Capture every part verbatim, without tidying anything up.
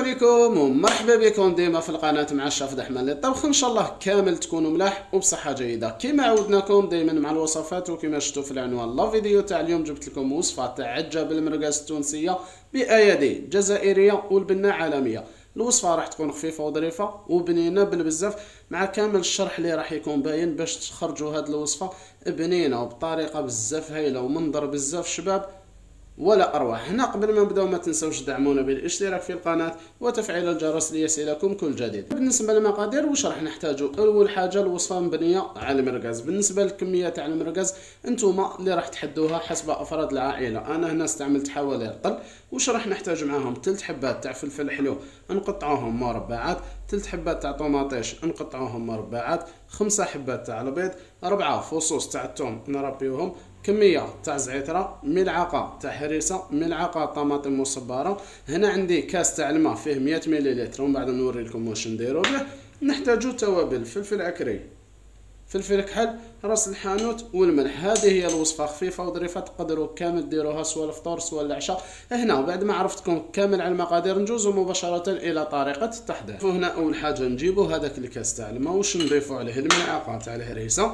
عليكم ومرحبا بكم ديما في القناه مع الشاف دحمان للطبخ. ان شاء الله كامل تكونوا ملاح وبصحه جيده كما عودناكم دائما مع الوصفات. وكما شفتوا في العنوان لا فيديو تاع اليوم جبت لكم وصفه تاع عجه بالمرقاز التونسيه بايادي جزائريه والبنه عالميه. الوصفه راح تكون خفيفه وظريفه وبنينه بالبزاف مع كامل الشرح اللي راح يكون باين باش تخرجوا هذه الوصفه بنينه وبطريقه بزاف هايله ومنظر بزاف شباب ولا اروع. هنا قبل ما نبداو ما تنسوش تدعمونا بالاشتراك في القناه وتفعيل الجرس ليصلكم كل جديد. بالنسبه للمقادير واش راح نحتاجوا؟ اول حاجه الوصفه مبنيه على المرقاز. بالنسبه للكميه تاع المرقاز انتم اللي راح تحدوها حسب افراد العائله. انا هنا استعملت حوالي رطل. واش راح نحتاج معاهم؟ ثلاث حبات تاع فلفل حلو نقطعوهم مربعات، ثلاث حبات تاع طوماطيش نقطعوهم مربعات، خمسة حبات تاع البيض، أربعة فصوص تاع الثوم نربيوهم، كميه تاع زعتره، ملعقه تاع هريسه، ملعقه طماطم مصبره. هنا عندي كاس تاع الماء فيه مية مليلتر ومن بعد نوري لكم واش نديرو به. نحتاجو توابل فلفل عكري، فلفل كحل، راس الحانوت والملح. هذه هي الوصفه خفيفه وظريفه تقدروا كامل ديروها سواء الفطور سواء العشاء. هنا بعد ما عرفتكم كامل على المقادير نجوزوا مباشره الى طريقه التحضير. هنا اول حاجه نجيبوا هذاك الكاس تاع الماء واش نضيفوا عليه الملعقه تاع الهريسه،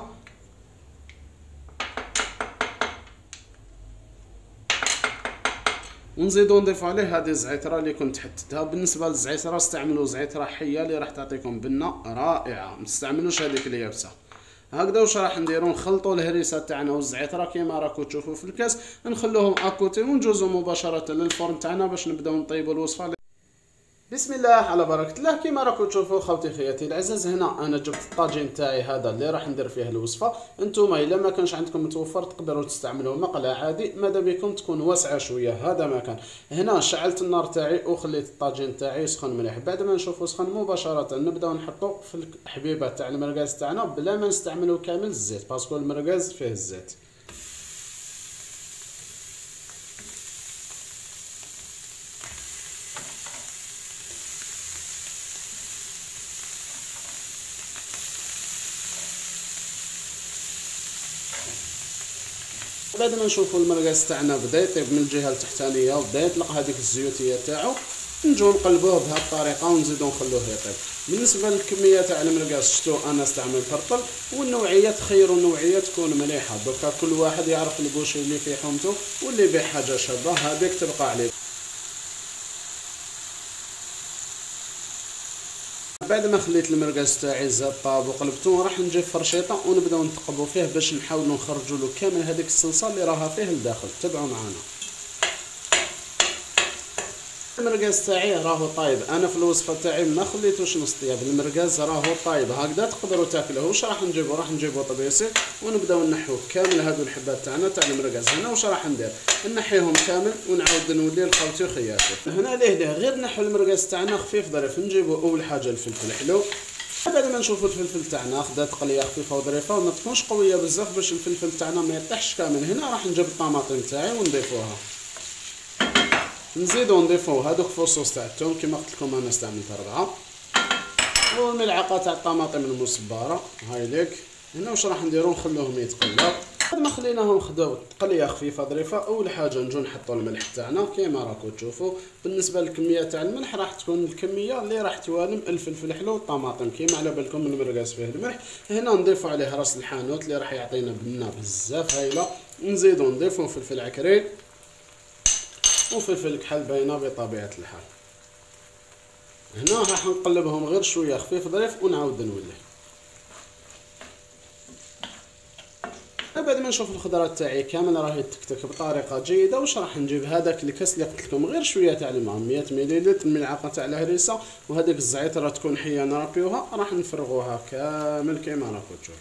ونزيدو نضيفو عليه هذه الزعتره اللي كنت حددتها. بالنسبه للزعتره استعملوا زعتره حيه اللي راح تعطيكم بنه رائعه، ما تستعملوش هذيك اليابسه. هكذا واش راح نديرو؟ نخلطوا الهريسه تاعنا والزعتره كيما راكم تشوفوا في الكاس، نخلوهم اكوتي ونجوزو مباشره للفرن تاعنا باش نبداو نطيبوا الوصفه. بسم الله على بركة الله. كيما راكم تشوفوا خوتي خياتي العزاز، هنا انا جبت الطاجين تاعي هذا اللي راح ندير فيه الوصفه. انتم الا ما كانش عندكم متوفر تقدروا تستعملوا مقله عادي، ماذا بكم تكون واسعه شويه. هذا ما كان. هنا شعلت النار تاعي وخليت الطاجين تاعي يسخن مليح. بعد ما نشوفوا سخن مباشره نبداو نحطوا في الحبيبه تاع المرقاز تاعنا بلا ما نستعملوا كامل الزيت باسكو المرقاز فيه الزيت. بعد ما نشوفوا المرقاز تاعنا بدا يطيب من الجهه التحتانيه وبدا يطلق هذيك الزيوتيه تاعو، نجيو نقلبوه بهذه الطريقه ونزيدو نخلوه يطيب. بالنسبه للكميه تاع المرقاز شفتوا انا استعملت رطل، والنوعيه تخيروا النوعيه تكون مليحه. دوكا كل واحد يعرف البوشي اللي في حومته واللي يبيع حاجه شابه هذيك تبقى عليه. بعد ما خليت المرقاز تاعي زاد طاب وقلبته راح نجيب فرشيطه ونبداو نثقبوا فيه باش نحاولوا نخرجوا له كامل هذيك الصلصه اللي راها فيه لداخل. تبعوا معنا. المرقاز تاعي راهو طايب. انا في الوصفه تاعي ما خليتوش نص طياب، المرقاز راهو طايب هكذا تقدروا تاكلوه. واش راح نجيبو؟ راح نجيبو طبيسي ونبداو نحو كامل هذو الحبات تاعنا تاع المرقاز. هنا واش راح ندير؟ نحيهم كامل ونعاود نولي لخوتي وخياتي. هنا ليه ليه غير نحو المرقاز تاعنا خفيف ظريف. نجيبو اول حاجه الفلفل حلو. بعد ما نشوفوا الفلفل تاعنا خدات تقليه خفيفه وظريفه وما تكونش قويه بزاف باش الفلفل تاعنا ما يطيحش كامل. هنا راح نجيب الطماطم تاعي ونضيفوها، نزيدو نضيفو هذوك فصوص تاع الثوم كيما قلت لكم انا استعملت اربعه، والملعقه تاع الطماطم المصبره هاي ليك. هنا واش راح نديرو؟ نخلوهم يتقلاو. بعد ما خليناهم خداو تقليه خفيفه ظريفه، اول حاجه نجو نحطوا الملح تاعنا كيما راكم تشوفوا. بالنسبه للكميه تاع الملح راح تكون الكميه اللي راح توالم الفلفل الحلو والطماطم كيما على بالكم من المرقاز فيه الملح. هنا نضيفوا عليه راس الحانوت اللي راح يعطينا بنه بزاف هايله. نزيدو نضيفوا فلفل عكري وفلفل كحل باينه بطبيعه الحال. هنا راح نقلبهم غير شويه خفيف ظريف ونعاود نولي. بعد ما نشوف الخضرات تاعي كامل راهي تكتك بطريقه جيده، واش راح نجيب؟ هذاك الكاس اللي قلت لكم غير شويه تاع الماء مية مليلتر، ملعقه تاع الهريسه، وهذيك الزعتره تكون حيه نربيوها راح نفرغوها كامل كيما راكم تشوفوا.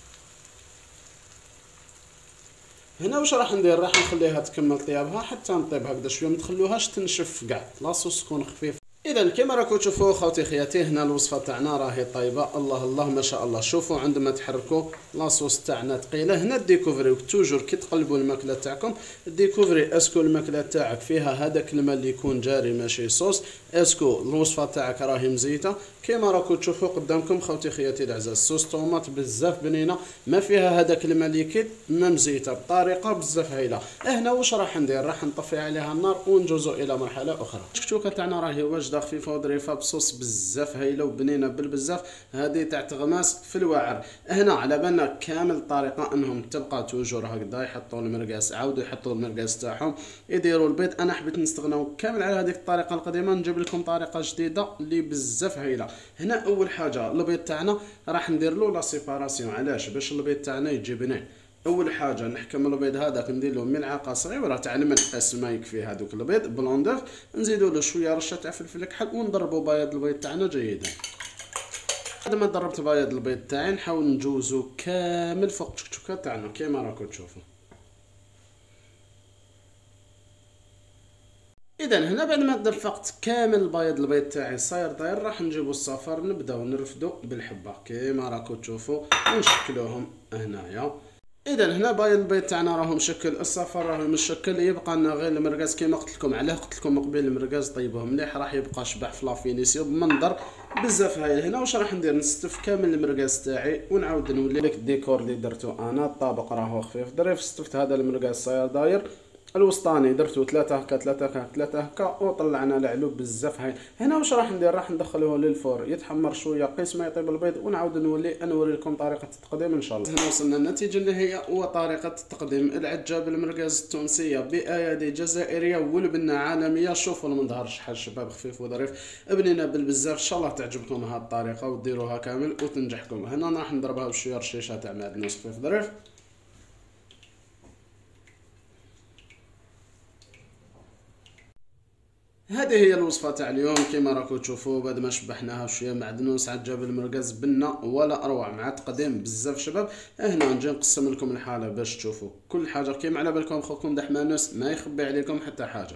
هنا واش راح ندير؟ راح نخليها تكمل طيابها حتى نطيب هكذا شويه، ما تخلوهاش تنشف كاع، لاصوص تكون خفيف. اذا كما راكم تشوفوا خوتي خياتي هنا الوصفه تاعنا راهي طيبه. الله الله ما شاء الله. شوفوا عندما تحركوا لاصوص تاعنا ثقيله. هنا ديكوفريو توجور كي تقلبوا الماكله تاعكم ديكوفري اسكو الماكله تاعك فيها هذاك الماء اللي يكون جاري ماشي صوص، اسكو الوصفه تاعك راهي مزيته. كما راكم تشوفوا قدامكم خوتي خياتي العزاز صوص طوماط بزاف بنينه ما فيها هذاك الماء ليكيد، ما مزيته بطريقه بزاف هايله. هنا واش راح ندير؟ راح نطفي عليها النار ونجوزو الى مرحله اخرى. الشكشوكه تاعنا راهي واجده وجده خفيفه وظريفه بصوص بزاف هايله وبنينه بالبزاف. هذه تاع تغماس في الواعر. هنا على بالنا كامل الطريقه انهم تبقى توجور هكذا، يحطوا المرقاس عاودوا يحطوا المرقاس تاعهم يديروا البيض. انا حبيت نستغناو كامل على هذيك الطريقه القديمه، نجيب لكم طريقه جديده اللي بزاف هايله. هنا اول حاجه البيض تاعنا راح ندير له لا سيباراسيون. علاش؟ باش البيض تاعنا يجي بنين. اول حاجه نحكم البيض هذاك ندير له ملعقه صغيره تاع الملح بس ما يكفي هذوك البيض بلون دوف، نزيدوا له شويه رشه تاع فلفل كحل ونضربوا بياض البيض تاعنا جيدا. بعد ما ضربت بياض البيض تاعي نحاول نجوزو كامل فوق التكتكه تاعنا كيما راكم تشوفوا. اذا هنا بعد ما دفقت كامل البيض البيض تاعي صاير داير، راح نجيبو الصفر نبداو نرفدو بالحبه كيما راكم تشوفوا ونشكلوهم هنايا. اذا هنا بايض البيض تاعنا راهو مشكل، الصفر راهو مشكل، يبقى لنا غير المرقاز كيما قلت لكم. علاه قلت لكم قبيل المرقاز طيبوه مليح راح يبقى شبح في لافينيسيون بمنظر بزاف هايل. هنا واش راح ندير؟ نستف كامل المرقاز تاعي ونعاود نولي لك الديكور اللي درتو انا. الطابق راهو خفيف ظريف، ستفت هذا المرقاز صاير داير، الوسطاني درتو ثلاثة هكا ثلاثة هكا ثلاثة هكا وطلعنا العلوب بزاف هاي. هنا واش راح ندير؟ راح ندخلوه للفور يتحمر شويه قيس ما يطيب البيض ونعاود نولي نوري لكم طريقه التقديم ان شاء الله. هنا وصلنا للنتيجه اللي هي وطريقه التقديم العجه بالمرقاز التونسيه بايادي جزائريه ولبنه عالميه. شوفوا المنظر شحال شباب خفيف وظريف، بنينا بالبزاف. ان شاء الله تعجبكم هذه الطريقه وديروها كامل وتنجحكم. هنا راح نضربها بشويه رشيشه تاع معدنوس خفيف ظريف. هذه هي الوصفه تاع اليوم كما راكم تشوفوا. بعد ما شبحناها شويه معدنوس عجه بالمرقاز بنه ولا اروع مع تقديم بزاف شباب. هنا نجي نقسم لكم الحاله باش تشوفوا كل حاجه كيما على بالكم. خوكم دحمانوس ما يخبي عليكم حتى حاجه.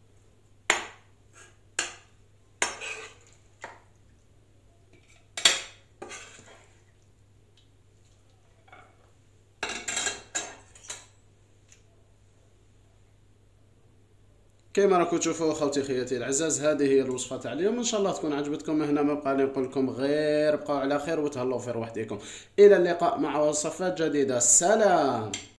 كيما راكم تشوفوا خوتي خياتي العزاز، هذه هي الوصفه تاع اليوم. ان شاء الله تكون عجبتكم. هنا ما بقى لي نقول لكم غير بقاو على خير وتهلاو في روحكم. الى اللقاء مع وصفات جديده. سلام.